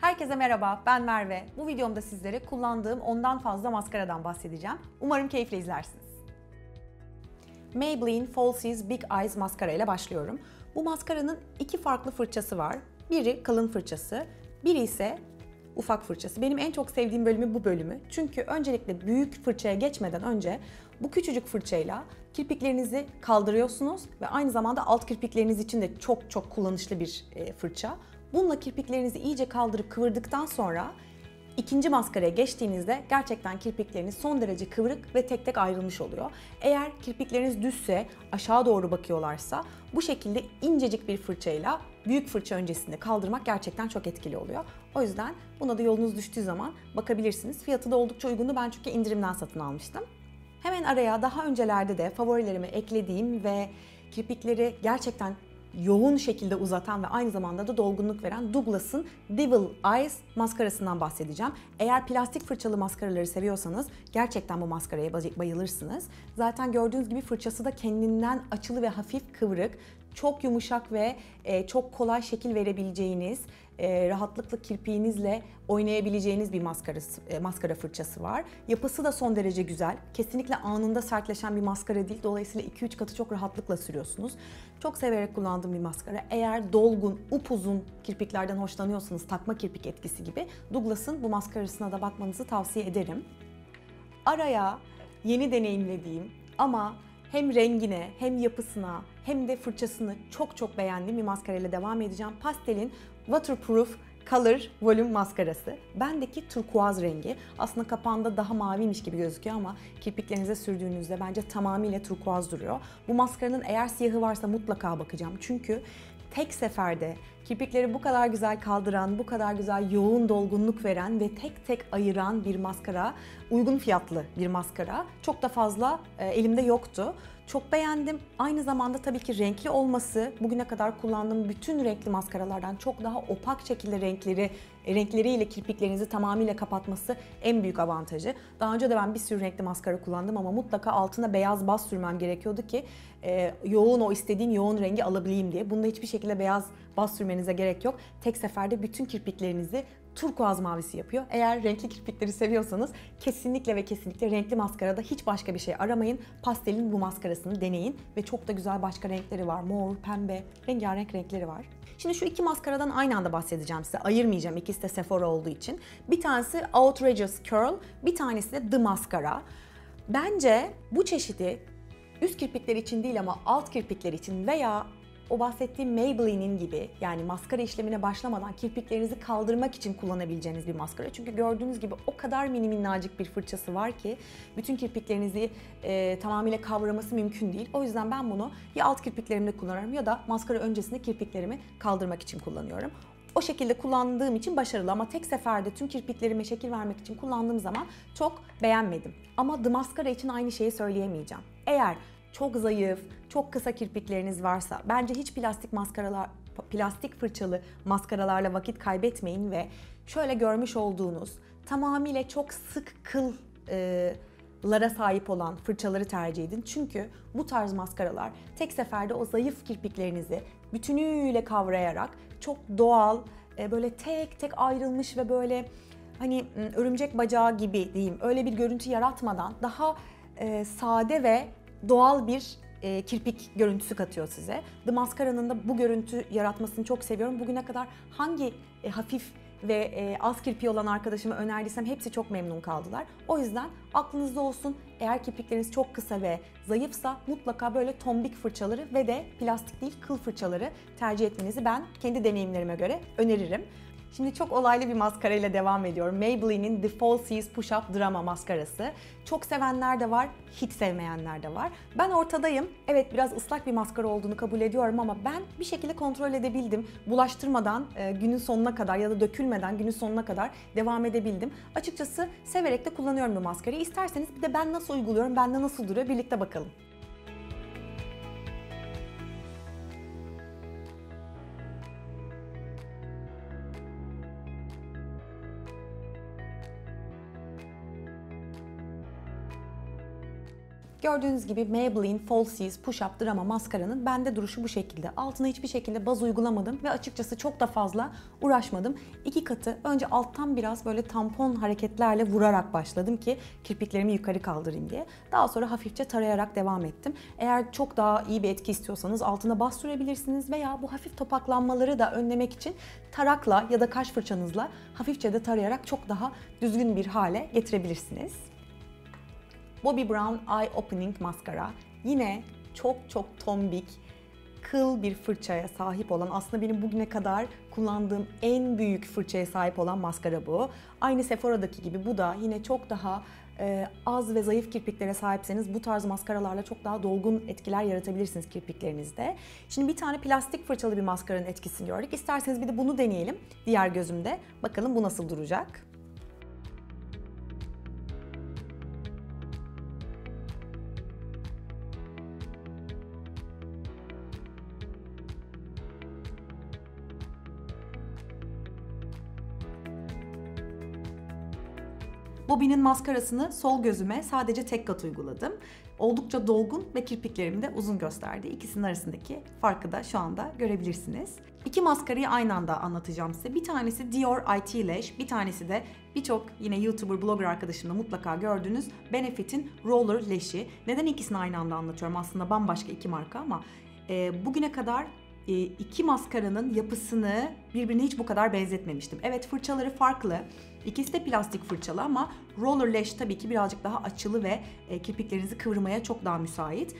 Herkese merhaba, ben Merve. Bu videomda sizlere kullandığım ondan fazla maskaradan bahsedeceğim. Umarım keyifle izlersiniz. Maybelline Falsies Big Eyes maskara ile başlıyorum. Bu maskaranın iki farklı fırçası var. Biri kalın fırçası, biri ise ufak fırçası. Benim en çok sevdiğim bölümü bu bölümü. Çünkü öncelikle büyük fırçaya geçmeden önce bu küçücük fırçayla kirpiklerinizi kaldırıyorsunuz ve aynı zamanda alt kirpikleriniz için de çok kullanışlı bir fırça. Bununla kirpiklerinizi iyice kaldırıp kıvırdıktan sonra ikinci maskaraya geçtiğinizde gerçekten kirpikleriniz son derece kıvırık ve tek tek ayrılmış oluyor. Eğer kirpikleriniz düzse, aşağı doğru bakıyorlarsa bu şekilde incecik bir fırçayla büyük fırça öncesinde kaldırmak gerçekten çok etkili oluyor. O yüzden buna da yolunuz düştüğü zaman bakabilirsiniz. Fiyatı da oldukça uygundu. Ben çünkü indirimden satın almıştım. Hemen araya daha öncelerde de favorilerime eklediğim ve kirpikleri gerçekten yoğun şekilde uzatan ve aynı zamanda da dolgunluk veren Douglas'ın Devil Eyes maskarasından bahsedeceğim. Eğer plastik fırçalı maskaraları seviyorsanız gerçekten bu maskaraya bayılırsınız. Zaten gördüğünüz gibi fırçası da kendinden açılı ve hafif kıvrık, çok yumuşak ve çok kolay şekil verebileceğiniz, rahatlıkla kirpiğinizle oynayabileceğiniz bir maskara fırçası var. Yapısı da son derece güzel. Kesinlikle anında sertleşen bir maskara değil. Dolayısıyla 2-3 katı çok rahatlıkla sürüyorsunuz. Çok severek kullandığım bir maskara. Eğer dolgun, upuzun kirpiklerden hoşlanıyorsanız, takma kirpik etkisi gibi Douglas'ın bu maskarasına da bakmanızı tavsiye ederim. Araya yeni deneyimlediğim ama hem rengine, hem yapısına, hem de fırçasını çok beğendiğim bir maskarayla devam edeceğim. Pastel'in Waterproof Color Volume maskarası. Bendeki turkuaz rengi. Aslında kapağında daha maviymiş gibi gözüküyor ama kirpiklerinize sürdüğünüzde bence tamamıyla turkuaz duruyor. Bu maskaranın eğer siyahı varsa mutlaka bakacağım. Çünkü tek seferde kirpikleri bu kadar güzel kaldıran, bu kadar güzel yoğun dolgunluk veren ve tek tek ayıran bir maskara, uygun fiyatlı bir maskara çok da fazla elimde yoktu. Çok beğendim. Aynı zamanda tabii ki renkli olması, bugüne kadar kullandığım bütün renkli maskaralardan çok daha opak şekilde renkleriyle kirpiklerinizi tamamıyla kapatması en büyük avantajı. Daha önce de ben bir sürü renkli maskara kullandım ama mutlaka altına beyaz baz sürmem gerekiyordu ki o istediğim yoğun rengi alabileyim diye. Bunda hiçbir şekilde beyaz baz sürmenize gerek yok. Tek seferde bütün kirpiklerinizi turkuaz mavisi yapıyor. Eğer renkli kirpikleri seviyorsanız kesinlikle renkli maskarada hiç başka bir şey aramayın. Pastel'in bu maskarasını deneyin ve çok da güzel başka renkleri var. Mor, pembe, rengarenk renkleri var. Şimdi şu iki maskaradan aynı anda bahsedeceğim size. Ayırmayacağım, ikisi de Sephora olduğu için. Bir tanesi Outrageous Curl, bir tanesi de The Mascara. Bence bu çeşidi üst kirpikler için değil ama alt kirpikler için veya o bahsettiğim Maybelline'in gibi, yani maskara işlemine başlamadan kirpiklerinizi kaldırmak için kullanabileceğiniz bir maskara. Çünkü gördüğünüz gibi o kadar minnacık bir fırçası var ki bütün kirpiklerinizi tamamıyla kavraması mümkün değil. O yüzden ben bunu ya alt kirpiklerimde kullanıyorum ya da maskara öncesinde kirpiklerimi kaldırmak için kullanıyorum. O şekilde kullandığım için başarılı ama tek seferde tüm kirpiklerime şekil vermek için kullandığım zaman çok beğenmedim. Ama The Mascara için aynı şeyi söyleyemeyeceğim. Eğer çok zayıf, çok kısa kirpikleriniz varsa bence hiç plastik fırçalı maskaralarla vakit kaybetmeyin ve şöyle görmüş olduğunuz tamamıyla çok sık kıllara sahip olan fırçaları tercih edin. Çünkü bu tarz maskaralar tek seferde o zayıf kirpiklerinizi bütünüyle kavrayarak çok doğal, böyle tek tek ayrılmış ve böyle hani örümcek bacağı gibi diyeyim öyle bir görüntü yaratmadan daha sade ve doğal bir kirpik görüntüsü katıyor size. The Mascara'nın da bu görüntü yaratmasını çok seviyorum. Bugüne kadar hangi hafif ve az kirpiği olan arkadaşıma önerdiysem hepsi çok memnun kaldılar. O yüzden aklınızda olsun, eğer kirpikleriniz çok kısa ve zayıfsa mutlaka böyle tombik fırçaları ve de plastik değil kıl fırçaları tercih etmenizi ben kendi deneyimlerime göre öneririm. Şimdi çok olaylı bir maskara ile devam ediyorum. Maybelline'in The Falsies Push Up Drama maskarası. Çok sevenler de var, hiç sevmeyenler de var. Ben ortadayım. Evet, biraz ıslak bir maskara olduğunu kabul ediyorum ama ben bir şekilde kontrol edebildim. Bulaştırmadan günün sonuna kadar ya da dökülmeden günün sonuna kadar devam edebildim. Açıkçası severek de kullanıyorum bu maskarayı. İsterseniz bir de ben nasıl uyguluyorum, bende nasıl duruyor birlikte bakalım. Gördüğünüz gibi Maybelline Falsies Push Up Drama maskaranın bende duruşu bu şekilde. Altına hiçbir şekilde baz uygulamadım ve açıkçası çok da fazla uğraşmadım. 2 katı önce alttan biraz böyle tampon hareketlerle vurarak başladım ki kirpiklerimi yukarı kaldırayım diye. Daha sonra hafifçe tarayarak devam ettim. Eğer çok daha iyi bir etki istiyorsanız altına baz sürebilirsiniz veya bu hafif topaklanmaları da önlemek için tarakla ya da kaş fırçanızla hafifçe de tarayarak çok daha düzgün bir hale getirebilirsiniz. Bobbi Brown Eye Opening Maskara. Yine çok tombik, kıl bir fırçaya sahip olan, aslında benim bugüne kadar kullandığım en büyük fırçaya sahip olan maskara bu. Aynı Sephora'daki gibi bu da yine çok daha az ve zayıf kirpiklere sahipseniz bu tarz maskaralarla çok daha dolgun etkiler yaratabilirsiniz kirpiklerinizde. Şimdi bir tane plastik fırçalı bir maskaranın etkisini gördük. İsterseniz bir de bunu deneyelim diğer gözümde. Bakalım bu nasıl duracak? Bobbi'nin maskarasını sol gözüme sadece tek kat uyguladım. Oldukça dolgun ve kirpiklerimi de uzun gösterdi. İkisinin arasındaki farkı da şu anda görebilirsiniz. İki maskarayı aynı anda anlatacağım size. Bir tanesi Dior IT Lash, bir tanesi de birçok yine YouTuber, blogger arkadaşımda mutlaka gördüğünüz Benefit'in Roller Lash'i. Neden ikisini aynı anda anlatıyorum? Aslında bambaşka iki marka ama bugüne kadar iki maskaranın yapısını birbirine hiç bu kadar benzetmemiştim. Evet, fırçaları farklı. İkisi de plastik fırçalı ama Roller Lash tabii ki birazcık daha açılı ve kirpiklerinizi kıvırmaya çok daha müsait.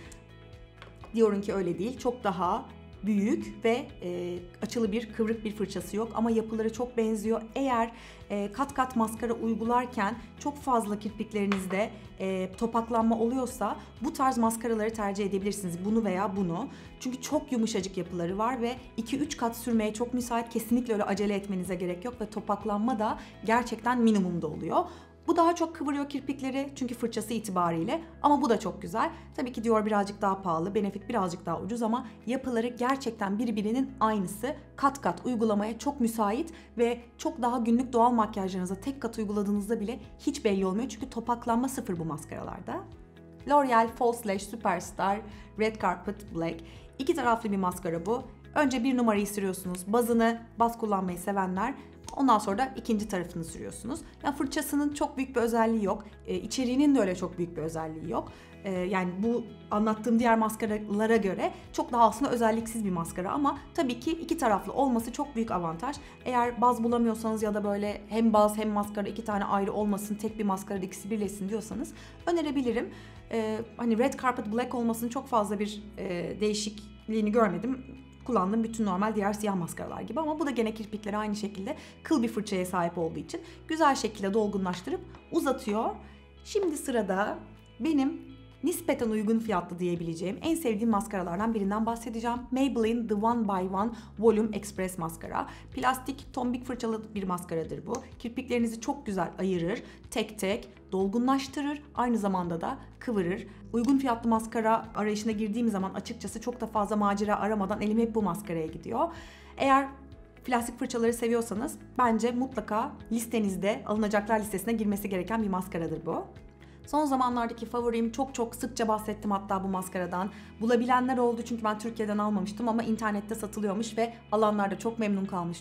Dior'unki öyle değil. Çok daha büyük ve açılı bir, kıvrık bir fırçası yok ama yapıları çok benziyor. Eğer kat kat maskara uygularken çok fazla kirpiklerinizde topaklanma oluyorsa bu tarz maskaraları tercih edebilirsiniz. Bunu veya bunu. Çünkü çok yumuşacık yapıları var ve 2-3 kat sürmeye çok müsait. Kesinlikle öyle acele etmenize gerek yok ve topaklanma da gerçekten minimumda oluyor. Bu daha çok kıvırıyor kirpikleri çünkü fırçası itibariyle, ama bu da çok güzel. Tabii ki Dior birazcık daha pahalı, Benefit birazcık daha ucuz ama yapıları gerçekten birbirinin aynısı. Kat kat uygulamaya çok müsait ve çok daha günlük doğal makyajlarınıza tek kat uyguladığınızda bile hiç belli olmuyor çünkü topaklanma sıfır bu maskaralarda. L'Oreal False Lash Superstar Red Carpet Black. İki taraflı bir maskara bu. Önce bir numarayı sürüyorsunuz. Baz kullanmayı sevenler. Ondan sonra da ikinci tarafını sürüyorsunuz. Yani fırçasının çok büyük bir özelliği yok. İçeriğinin de öyle çok büyük bir özelliği yok. Yani bu anlattığım diğer maskaralara göre çok daha aslında özelliksiz bir maskara ama tabii ki iki taraflı olması çok büyük avantaj. Eğer baz bulamıyorsanız ya da böyle hem baz hem maskara iki tane ayrı olmasın, tek bir maskarada ikisi birleşsin diyorsanız önerebilirim. Hani Red Carpet Black olmasının çok fazla bir değişikliğini görmedim. Kullandığım bütün normal diğer siyah maskaralar gibi ama bu da gene kirpikleri aynı şekilde kıl bir fırçaya sahip olduğu için güzel şekilde dolgunlaştırıp uzatıyor. Şimdi sırada benim nispeten uygun fiyatlı diyebileceğim en sevdiğim maskaralardan birinden bahsedeceğim. Maybelline The One by One Volume Express maskara. Plastik tombik fırçalı bir maskaradır bu. Kirpiklerinizi çok güzel ayırır, tek tek dolgunlaştırır, aynı zamanda da kıvırır. Uygun fiyatlı maskara arayışına girdiğim zaman açıkçası çok da fazla macera aramadan elim hep bu maskaraya gidiyor. Eğer plastik fırçaları seviyorsanız bence mutlaka listenizde, alınacaklar listesine girmesi gereken bir maskaradır bu. Son zamanlardaki favorim, çok sıkça bahsettim hatta bu maskaradan. Bulabilenler oldu çünkü ben Türkiye'den almamıştım ama internette satılıyormuş ve alanlar da çok memnun kalmış.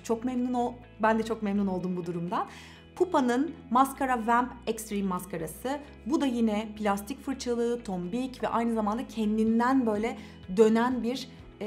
Ben de çok memnun oldum bu durumdan. Pupa'nın Mascara Vamp Extreme maskarası. Bu da yine plastik fırçalı, tombik ve aynı zamanda kendinden böyle dönen bir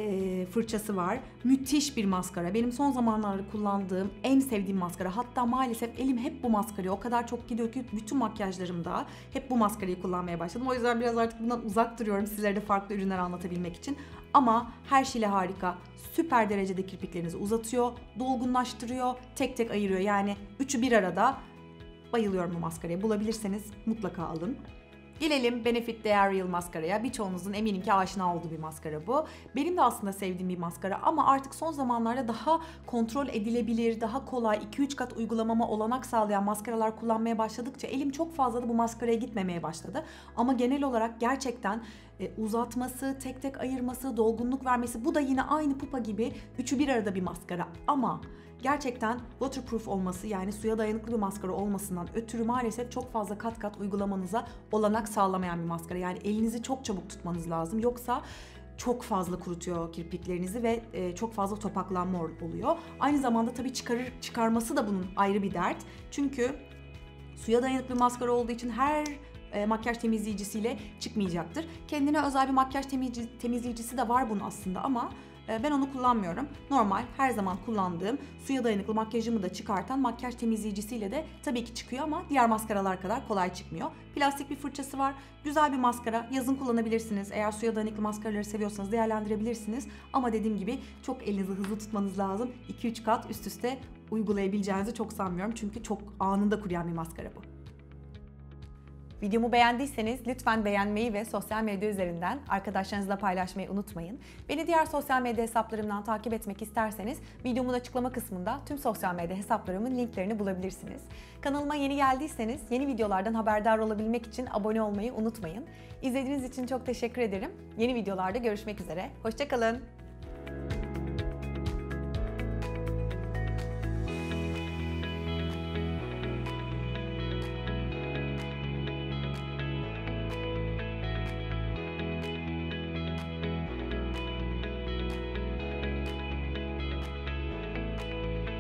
fırçası var. Müthiş bir maskara. Benim son zamanlarda kullandığım en sevdiğim maskara. Hatta maalesef elim hep bu maskaraya o kadar çok gidiyor ki bütün makyajlarımda hep bu maskarayı kullanmaya başladım. O yüzden biraz artık bundan uzak duruyorum sizlere de farklı ürünler anlatabilmek için. Ama her şeyle harika. Süper derecede kirpiklerinizi uzatıyor, dolgunlaştırıyor, tek tek ayırıyor. Yani üçü bir arada. Bayılıyorum bu maskaraya. Bulabilirseniz mutlaka alın. Gelelim Benefit The Aerial maskaraya. Birçoğunuzun eminim ki aşina olduğu bir maskara bu. Benim de aslında sevdiğim bir maskara ama artık son zamanlarda daha kontrol edilebilir, daha kolay 2-3 kat uygulamama olanak sağlayan maskaralar kullanmaya başladıkça elim çok fazla da bu maskaraya gitmemeye başladı. Ama genel olarak gerçekten uzatması, tek tek ayırması, dolgunluk vermesi, bu da yine aynı Pupa gibi üçü bir arada bir maskara ama gerçekten waterproof olması, yani suya dayanıklı bir maskara olmasından ötürü maalesef çok fazla kat kat uygulamanıza olanak sağlamayan bir maskara. Yani elinizi çok çabuk tutmanız lazım. Yoksa çok fazla kurutuyor kirpiklerinizi ve çok fazla topaklanma oluyor. Aynı zamanda tabii çıkarması da bunun ayrı bir dert. Çünkü suya dayanıklı bir maskara olduğu için her makyaj temizleyicisiyle çıkmayacaktır. Kendine özel bir makyaj temizleyicisi de var bunun aslında ama ben onu kullanmıyorum. Normal her zaman kullandığım suya dayanıklı makyajımı da çıkartan makyaj temizleyicisiyle de tabii ki çıkıyor ama diğer maskaralar kadar kolay çıkmıyor. Plastik bir fırçası var. Güzel bir maskara. Yazın kullanabilirsiniz. Eğer suya dayanıklı maskaraları seviyorsanız değerlendirebilirsiniz. Ama dediğim gibi çok elinizi hızlı tutmanız lazım. 2-3 kat üst üste uygulayabileceğinizi çok sanmıyorum. Çünkü çok anında kuruyan bir maskara bu. Videomu beğendiyseniz lütfen beğenmeyi ve sosyal medya üzerinden arkadaşlarınızla paylaşmayı unutmayın. Beni diğer sosyal medya hesaplarımdan takip etmek isterseniz videomun açıklama kısmında tüm sosyal medya hesaplarımın linklerini bulabilirsiniz. Kanalıma yeni geldiyseniz yeni videolardan haberdar olabilmek için abone olmayı unutmayın. İzlediğiniz için çok teşekkür ederim. Yeni videolarda görüşmek üzere. Hoşça kalın.